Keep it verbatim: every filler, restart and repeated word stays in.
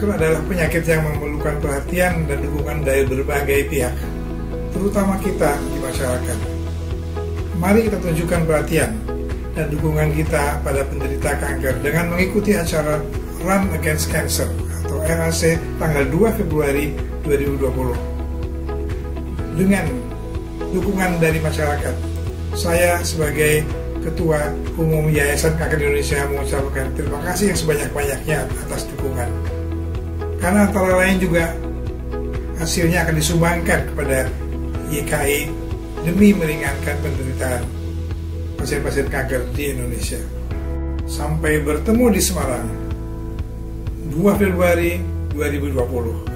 Kanker adalah penyakit yang memerlukan perhatian dan dukungan dari berbagai pihak, terutama kita di masyarakat. Mari kita tunjukkan perhatian dan dukungan kita pada penderita kanker dengan mengikuti acara Run Against Cancer atau R A C tanggal dua Februari dua ribu dua puluh. Dengan dukungan dari masyarakat, saya sebagai Ketua Umum Yayasan Kanker Indonesia mengucapkan terima kasih yang sebanyak-banyaknya atas dukungan. Karena antara lain juga hasilnya akan disumbangkan kepada Y K I demi meringankan penderitaan pasien-pasien kanker di Indonesia. Sampai bertemu di Semarang dua Februari dua ribu dua puluh.